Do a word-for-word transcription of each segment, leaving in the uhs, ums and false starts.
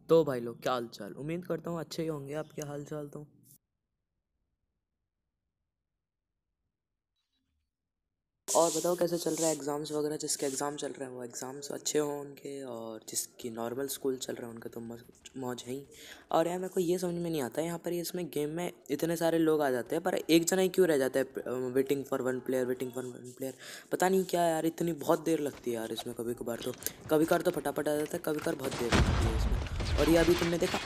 तो भाई लोग क्या हाल चाल, उम्मीद करता हूँ अच्छे ही होंगे। आपके हाल चाल तो और बताओ कैसे चल रहा है एग्ज़ाम्स वगैरह। जिसके एग्ज़ाम चल रहे हैं वो एग्ज़ाम्स अच्छे हों उनके, और जिसकी नॉर्मल स्कूल चल रहा है उनका तो मौज है ही। और यार मेरे को ये समझ में नहीं आता है, यहाँ पर ये इसमें गेम में इतने सारे लोग आ जाते हैं पर एक जना ही क्यों रह जाता है, waiting for one player waiting for one player. पता नहीं क्या यार, इतनी बहुत देर लगती है यार इसमें। कभी कभार तो कभी कभार तो फटाफट आ जाता है, कभी कभार बहुत देर लगती है इसमें। और ये अभी तुमने देखा,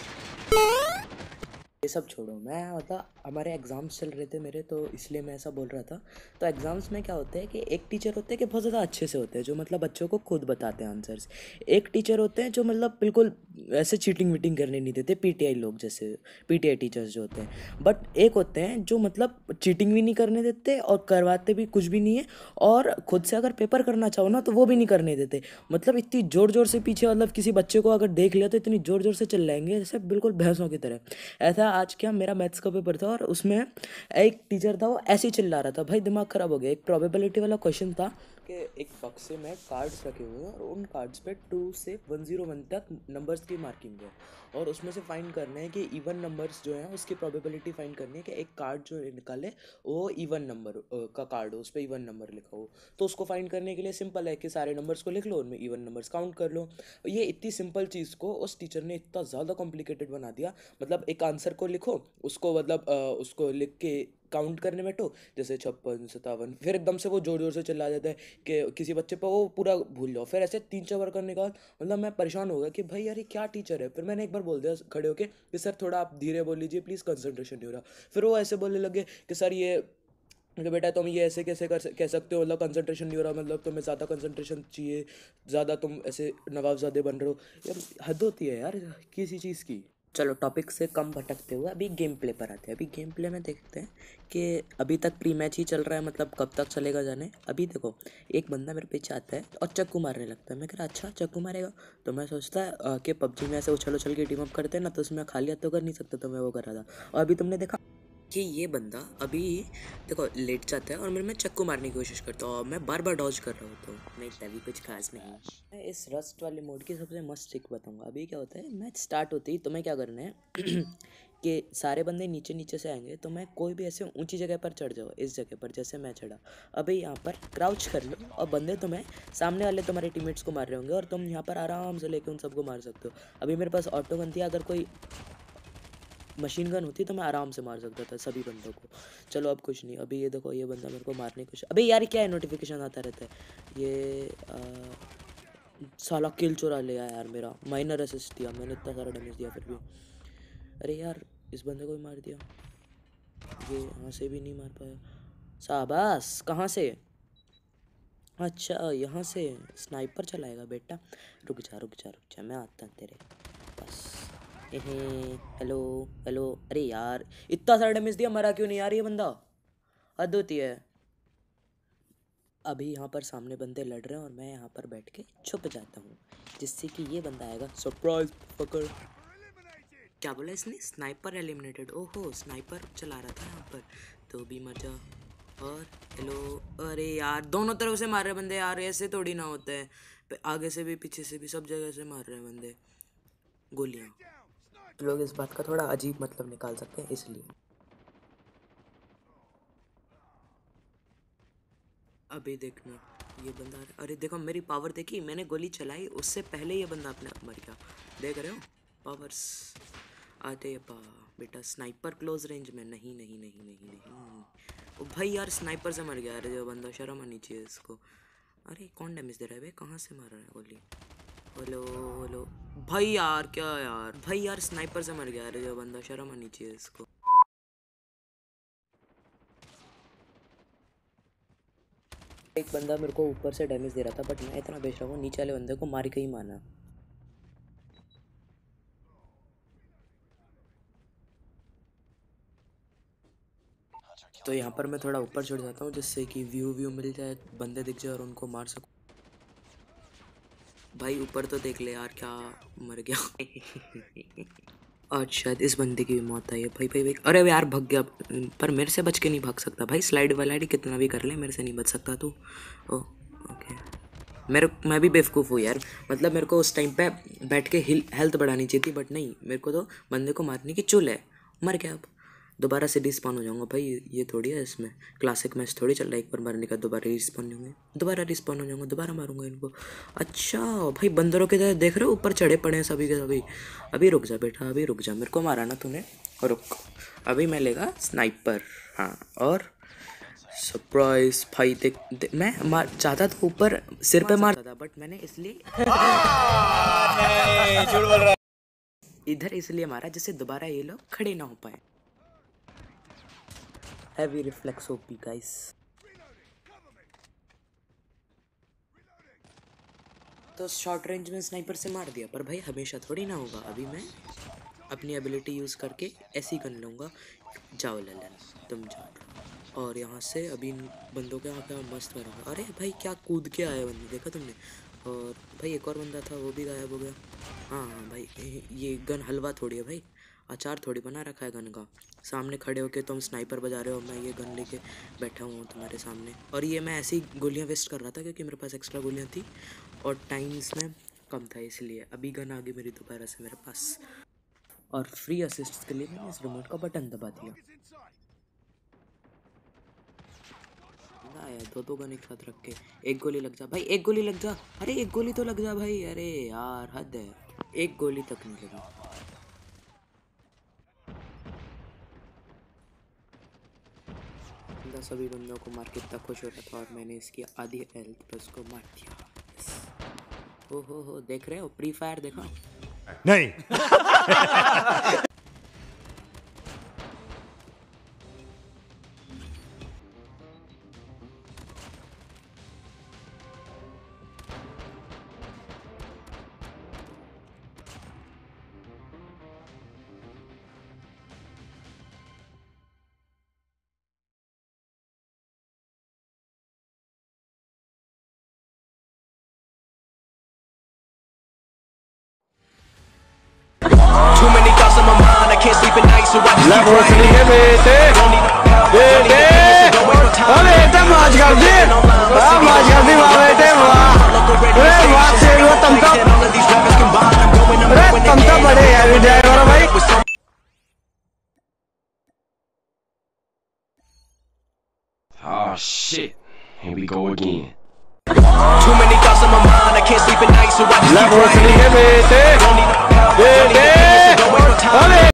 ये सब छोड़ो, मैं बता हमारे एग्ज़ाम्स चल रहे थे मेरे, तो इसलिए मैं ऐसा बोल रहा था। तो एग्ज़ाम्स में क्या होता है कि एक टीचर होते हैं कि बहुत ज़्यादा अच्छे से होते हैं, जो मतलब बच्चों को खुद बताते हैं आंसर्स। एक टीचर होते हैं जो मतलब बिल्कुल ऐसे चीटिंग वीटिंग करने नहीं देते, पीटीआई लोग जैसे, पीटीआई टीचर्स जो होते हैं। बट एक होते हैं जो मतलब चीटिंग भी नहीं करने देते और करवाते भी कुछ भी नहीं है, और खुद से अगर पेपर करना चाहो ना तो वो भी नहीं करने देते। मतलब इतनी ज़ोर ज़ोर से पीछे, मतलब किसी बच्चे को अगर देख लिया तो इतनी ज़ोर ज़ोर से चिल्लाएंगे जैसे बिल्कुल भैंसों की तरह। ऐसा आज क्या, मेरा मैथ्स का पेपर था और उसमें एक टीचर था, वो ऐसे ही चिल्ला रहा था, भाई दिमाग ख़राब हो गया। एक प्रोबेबिलिटी वाला क्वेश्चन था कि एक बक्से में कार्ड्स रखे हुए हैं और उन कार्ड्स पे टू से वन जीरो वन तक नंबर्स की मार्किंग है, और उसमें से फाइंड करना है कि इवन नंबर्स जो हैं उसकी प्रोबेबिलिटी फाइंड करनी है कि एक कार्ड जो निकाले वो इवन नंबर का कार्ड हो, उस पर इवन नंबर लिखा हो। तो उसको फाइंड करने के लिए सिंपल है कि सारे नंबर्स को लिख लो, उनमें इवन नंबर्स काउंट कर लो। ये इतनी सिंपल चीज़ को उस टीचर ने इतना ज़्यादा कॉम्प्लिकेटेड बना दिया। मतलब एक आंसर को लिखो, उसको मतलब अ, उसको लिख के काउंट करने बैठो, जैसे छप्पन सत्तावन, फिर एकदम से वो जोर जोर से चिल्ला जाता है कि किसी बच्चे पर वो पूरा भूल जाओ। फिर ऐसे तीन चार बार करने के बाद मतलब मैं परेशान हो गया कि भाई यार ये क्या टीचर है। फिर मैंने एक बार बोल दिया खड़े होके कि सर थोड़ा आप धीरे बोल लीजिए प्लीज़, कंसंट्रेशन नहीं हो रहा। फिर वो ऐसे बोलने लगे कि सर ये, कि बेटा तुम ये ऐसे कैसे कर कह सकते हो, मतलब कंसंट्रेशन नहीं हो रहा, मतलब तुम्हें ज़्यादा कंसंट्रेशन चाहिए, ज़्यादा तुम ऐसे नवाबजादे बन रहे हो। यार हद होती है यार किसी चीज़ की। चलो टॉपिक से कम भटकते हुए अभी गेम प्ले पर आते हैं। अभी गेम प्ले में देखते हैं कि अभी तक प्री मैच ही चल रहा है, मतलब कब तक चलेगा जाने। अभी देखो, एक बंदा मेरे पीछे आता है और चक्कू मारने लगता है। मैं कह रहा अच्छा चक्कू मारेगा, तो मैं सोचता है अ, कि पबजी में ऐसे उछल उछल के टीम अप करते हैं ना, तो उसमें खाली हाथ तो कर नहीं सकता, तो मैं वो कर रहा था। और अभी तुमने देखा कि ये बंदा अभी देखो लेट जाता है और मेरे में चक्कू मारने की कोशिश करता है, और मैं बार बार डॉज कर रहा हूँ, तो मैं तभी कुछ खास नहीं। मैं इस रस्ट वाले मोड की सबसे मस्त ट्रिक बताऊंगा। अभी क्या होता है, मैच स्टार्ट होती ही तुम्हें क्या करना है कि सारे बंदे नीचे नीचे से आएंगे, तो मैं कोई भी ऐसे ऊंची जगह पर चढ़ जाओ, इस जगह पर जैसे मैं चढ़ा। अभी यहाँ पर क्राउच कर लो और बंदे तुम्हें, सामने वाले तुम्हारे टीममेट्स को मार रहे होंगे और तुम यहाँ पर आराम से लेके उन सबको मार सकते हो। अभी मेरे पास ऑटो गन थी, अगर कोई मशीन गन होती तो मैं आराम से मार सकता था सभी बंदों को। चलो अब कुछ नहीं। अभी ये देखो, ये बंदा मेरे को मारने की कोशिश, अबे यार क्या है, नोटिफिकेशन आता रहता है ये आ, साला किल चुरा लिया यार मेरा। माइनर असिस्ट दिया मैंने, इतना सारा डैमेज दिया फिर भी। अरे यार इस बंदे को भी मार दिया, ये यहाँ से भी नहीं मार पाया। शाबाश, कहाँ से? अच्छा यहाँ से स्नाइपर चलाएगा बेटा। रुक जा रुक जा रुक जा, मैं आता तेरे पास। Hello hello. अरे यार इतना सारा डैमेज दिया, मरा क्यों नहीं यार ये बंदा, हद होती है। अभी यहाँ पर सामने बंदे लड़ रहे हैं और मैं यहाँ पर बैठ के छुप जाता हूँ, जिससे कि ये बंदा आएगा सरप्राइज पकड़। क्या बोला इसने, स्नाइपर एलिमिनेटेड। ओहो स्नाइपर चला रहा था यहाँ पर, तो भी मर जा। और हेलो। अरे यार दोनों तरफ से मार रहे बंदे यार, ऐसे थोड़ी ना होता है। आगे से भी पीछे से भी सब जगह से मार रहे हैं बंदे गोलियाँ। लोग इस बात का थोड़ा अजीब मतलब निकाल सकते हैं इसलिए। अभी देखना ये बंदा, अरे देखो मेरी पावर देखी, मैंने गोली चलाई उससे पहले ये बंदा अपने आप मर गया। देख रहे हो पावर्स। अरे बा बेटा, स्नाइपर क्लोज रेंज में, नहीं नहीं नहीं नहीं नहीं। ओ भाई यार स्नाइपर से मर गया। अरे जो बंदा, शर्म आनी चाहिए इसको। अरे कौन डैमेज दे रहा है भाई, कहाँ से मार रहा है गोली? Hello hello. भाई यार क्या यार, भाई यार स्नाइपर से मर गया। अरे जो बंदा, शर्म आनी चाहिए इसको। एक बंदा मेरे को ऊपर से डैमेज दे रहा था, बट मैं इतना बेशरम हूँ, नीचे वाले बंदे को मार के ही माना। तो यहाँ पर मैं थोड़ा ऊपर चढ़ जाता हूँ, जिससे कि व्यू व्यू मिल जाए, बंदे दिख जाए और उनको मार सकूँ। भाई ऊपर तो देख ले यार, क्या मर गया। आज शायद इस बंदे की भी मौत आई है। भाई भाई भाई, अरे यार भग गया, पर मेरे से बच के नहीं भाग सकता भाई। स्लाइड वाला कितना भी कर ले, मेरे से नहीं बच सकता तू। Oh okay. मेरे मैं भी बेवकूफ़ हूँ यार, मतलब मेरे को उस टाइम पे बैठ के हेल्थ बढ़ानी चाहिए थी, बट नहीं, मेरे को तो बंदे को मारने की चुल है। मर गया, अब दोबारा से रिस्पॉन हो जाऊंगा भाई, ये थोड़ी है इसमें क्लासिक मैच थोड़ी चल रहा है, एक बार मारने का दोबारा रिस्पॉन होंगे, दोबारा रिस्पॉन हो जाऊंगा, दोबारा मारूंगा इनको। अच्छा भाई बंदरों की तरह देख रहे हो, ऊपर चढ़े पड़े हैं सभी के सभी। अभी रुक जा बेटा, अभी रुक जा, मेरे को मारा ना तूने, रुक, अभी मैं लेगा स्नाइपर। हाँ, और सरप्राइज भाई देख, देख मैं मार चाहता था ऊपर सिर पे मारता था, बट मैंने इसलिए इधर इसलिए मारा जिससे दोबारा ये लोग खड़े ना हो पाए। Heavy reflex OP guys. तो शॉर्ट रेंज में स्नाइपर से मार दिया, पर भाई हमेशा थोड़ी ना होगा। अभी मैं अपनी एबिलिटी यूज़ करके ऐसी गन लूँगा, जाओ ललन तुम जाओ, और यहाँ से अभी इन बंदों के आगे मस्त मारूंगा। अरे भाई क्या कूद के आया बंदे, देखा तुमने? और भाई एक और बंदा था, वो भी गायब हो गया। हाँ हाँ भाई, ये गन हलवा थोड़ी है भाई, अचार थोड़ी बना रखा है गन का। सामने खड़े होके तुम स्नाइपर बजा रहे हो, मैं ये गन लेके बैठा हुआ हूँ तुम्हारे सामने, और ये मैं ऐसी गोलियाँ वेस्ट कर रहा था क्योंकि मेरे पास एक्स्ट्रा गोलियाँ थी और टाइम इसमें कम था, इसलिए अभी गन आ गई मेरी दोबारा से मेरे पास। और फ्री असिस्ट के लिए मैंने इस रिमोट का बटन दबा दिया। दो दो गन एक साथ रख के, एक गोली लग जा भाई, एक गोली लग जा, अरे एक गोली तो लग जा भाई, अरे यार हद है, एक गोली तक नहीं लगी। सभी बंदों को मार के इतना खुश हो रहा था, और मैंने इसकी आधी हेल्थ पे उसको मार दिया। ओ हो हो, देख रहे हो प्री फायर देखा? नहीं। ले भोसड़ी के बेटे बेटे अरे बेटे माज कर दी, वाह माज कर दी, वाह बेटे वाह, अरे वाह शेर हुआ तुम तो, अरे तुम तो बड़े हैवी ड्राइवर भाई। Oh shit, here we go again. Too many thoughts on my mind, I can't sleep at night, so I just keep writing. ले भोसड़ी के बेटे बेटे अरे